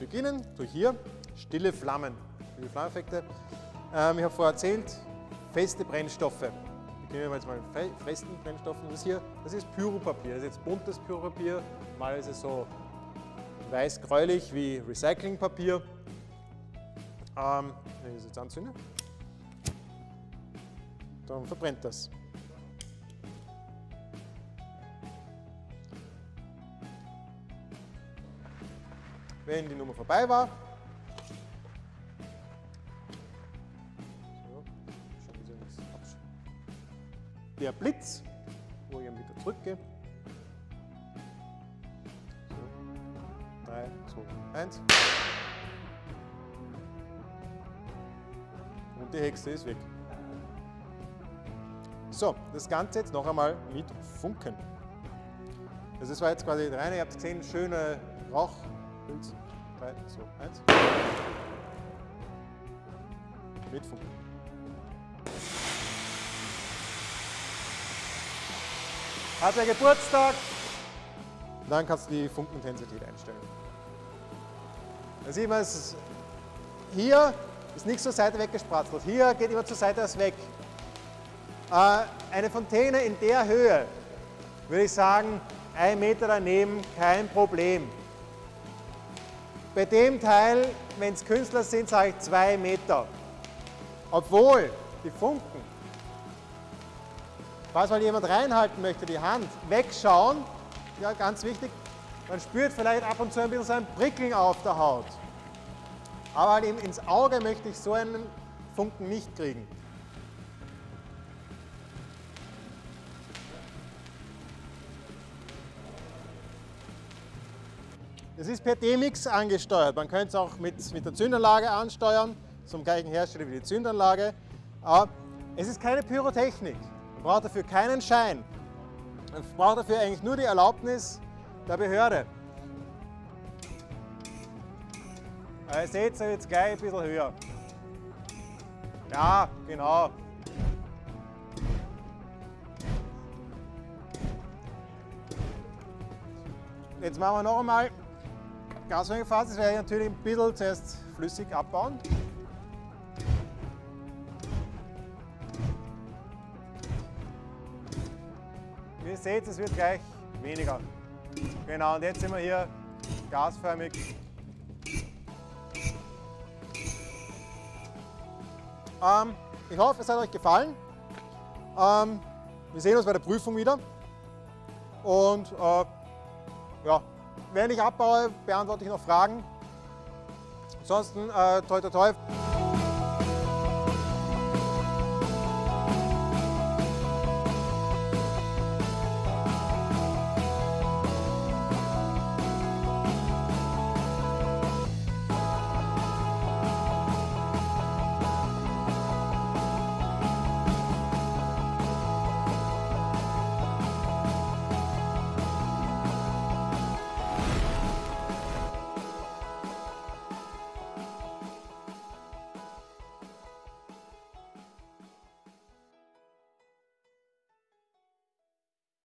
beginnen tue ich hier stille Flammen, stille Flammeneffekte. Ich habe vorher erzählt, feste Brennstoffe. Beginnen wir jetzt mal mit festen Brennstoffen. Das hier, das ist Pyropapier. Das ist jetzt buntes Pyropapier. Mal ist es so weiß-gräulich wie Recyclingpapier. Wenn ich das jetzt anzünde, dann verbrennt das. Wenn die Nummer vorbei war, der Blitz, wo ich ihn wieder zurückgehe. So, 3, 2, 1. Und die Hexe ist weg. So, das Ganze jetzt noch einmal mit Funken. Also das war jetzt quasi rein, ihr habt gesehen, schöne Rauchpilz. 3, 2, 1. Mit Funken. Hat er Geburtstag? Dann kannst du die Funkenintensität einstellen. Da sieht man, hier ist nicht zur Seite weggespratzelt. Hier geht immer zur Seite das weg. Eine Fontäne in der Höhe, würde ich sagen, 1 Meter daneben, kein Problem. Bei dem Teil, wenn es Künstler sind, sage ich 2 Meter. Obwohl die Funken, falls mal jemand reinhalten möchte, die Hand wegschauen, ja ganz wichtig, man spürt vielleicht ab und zu ein bisschen so ein Prickeln auf der Haut. Aber halt eben ins Auge möchte ich so einen Funken nicht kriegen. Es ist per D-Mix angesteuert. Man könnte es auch mit der Zündanlage ansteuern, zum gleichen Hersteller wie die Zündanlage. Aber es ist keine Pyrotechnik. Man braucht dafür keinen Schein. Man braucht dafür eigentlich nur die Erlaubnis der Behörde. Ihr seht es jetzt gleich ein bisschen höher. Ja, genau. Jetzt machen wir noch einmal Gasförmigphase. Das werde ich natürlich ein bisschen zuerst flüssig abbauen. Wie ihr seht, es wird gleich weniger. Genau, und jetzt sind wir hier gasförmig. Ich hoffe, es hat euch gefallen. Wir sehen uns bei der Prüfung wieder. Und ja, wenn ich abbaue, beantworte ich noch Fragen. Ansonsten toi toi toi.